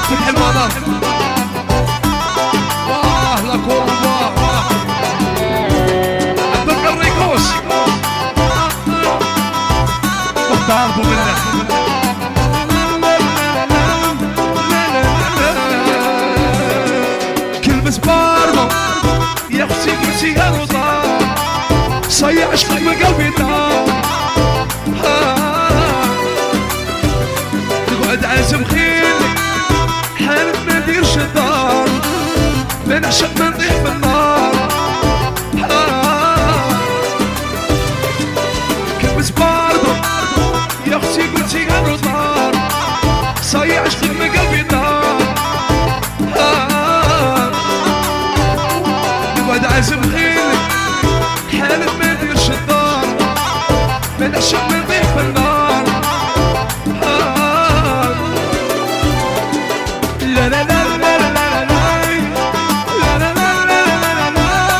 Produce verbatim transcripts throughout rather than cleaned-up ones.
فتح المنار واه لا كوربا عبد الريكوس ضربوا بالله كلمة باردو يا اختي قلتي يا رضا صيع عشقك من قلبي طار تقعد عازم خيلي حالك ما نديرش الدار ما نعشق ما نطيح في النار كلمة باردو يا اختي قلتي يا رضا صيع عشقك من قلبي طار تقعد عازم خيلي حالك ما نديرش الدار ما نعشق ما نطيح في النار لا لا لا لا لا لا لا لا لا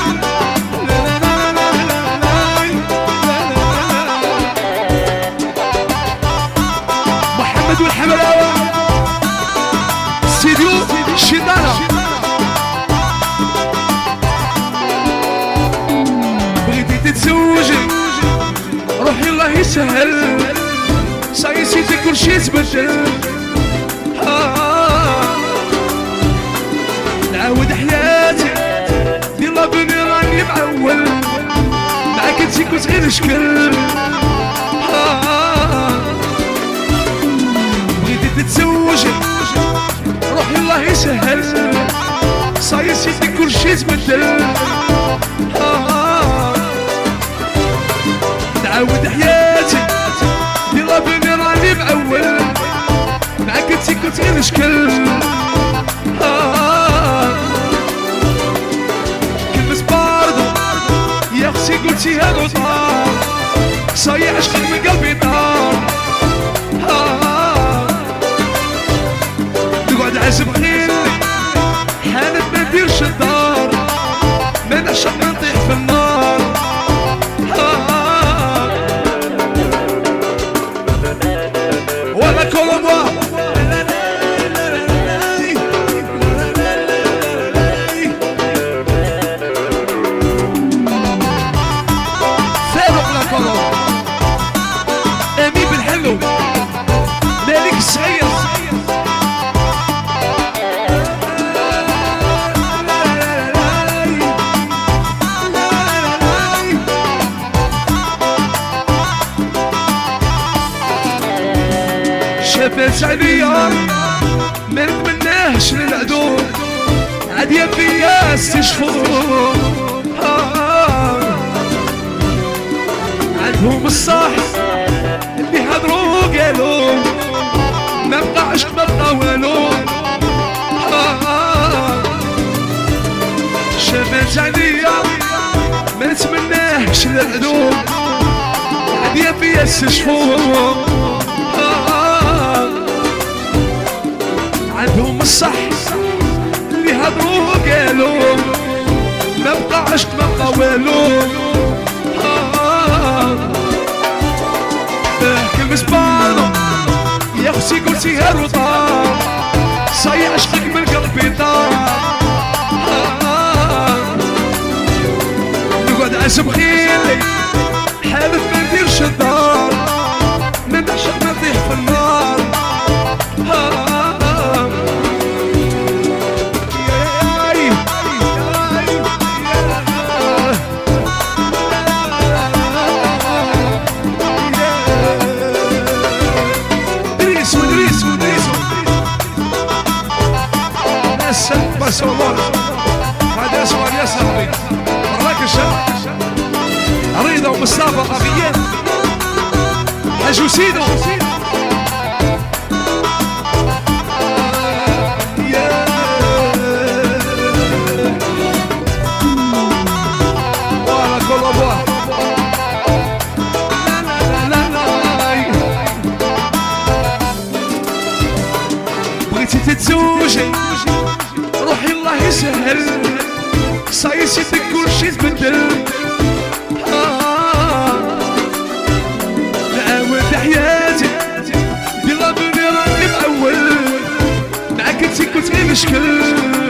محمد والحملاوة استديو الشيطانة بغيتي تتزوجي روحي الله يسهل صاي سيتي كلشي تبدل نعاود حياتي يلا بني راني معول معاك انتي كنت غير شكل بغيتي تتزوجي روحي الله يسهل صاي سيتي كلشي تبدل نعاود حياتي يلا بني راني معول معاك انتي كنت غير شكل كلمة باردو يا اختي قلتي يا غدار صايع عشقك من قلبي طار تقعد عازم خيلي حالك ما نديرش الدار ما نعشق ما نطيح في النار ولا كولومبا فاروق لا كولومبا امي بالحلو مالك الصغير شافت عليا ما نتمناهش للعدو عادية فيا استشفوا عندهم الصح اللي هضروا قالوا ما بقى عشق ما بقى والو شافت عليا ما نتمناهش للعدو عادية فيا استشفوا عندهم الصح اللي هضروا قالوا ما بقى عشق ما بقى والو كلمة باردو يا اختي قلتي يا رضا صايع عشقك من قلبي طار نقعد عازم خيلي حالف ما نديرش الدار ما نعشق ما نطيح في النار سولون هذا سؤال يا صاحبي مراكش رضا ومصطفى غبيان حاج وسيدو ولا كولوبا بغيتي تتزوجي روحي الله يسهل صاي سيتك كلشي تبدل نعاود حياتي يلا بني راني معول معاك انتي غير شكل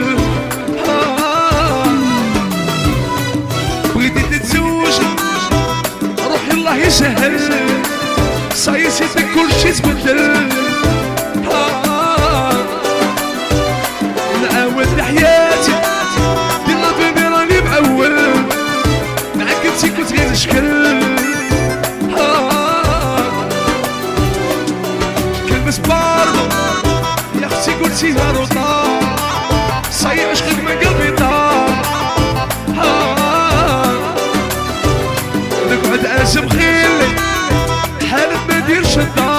بغيتي تتزوج روحي الله يسهل صاي سيدك كلشي تبدل نعاود حياتي ديما بيبي راني مأول معاك انتي كنت غير شكل كلمة باردو يا اختي قلتيها روطا صاي عشقك من قلبي طار نقعد اسم خيلي حالة ما ديرش الدار